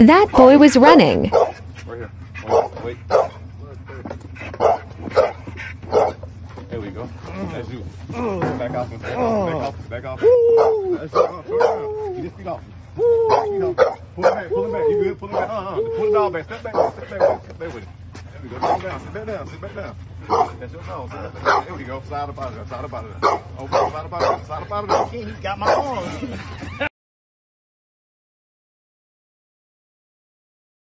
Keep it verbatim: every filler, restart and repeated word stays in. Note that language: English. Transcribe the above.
That boy was running. Right here. Wait. Wait. There we go. That's you. Back off. Back off. Back off. Back off. That's it. Slow down. Get his feet off. Feet off. Pull it back. Pull it back. You good? Pull it back. Uh-uh. Pull the dog back. Step back. Step back. Step back with it. There we go. Sit down. Sit back down. Sit back down. That's your dog. There we go. Slide up out of there. Slide up out of there. Okay. Slide up out of there. Slide up out of there. He got my arm.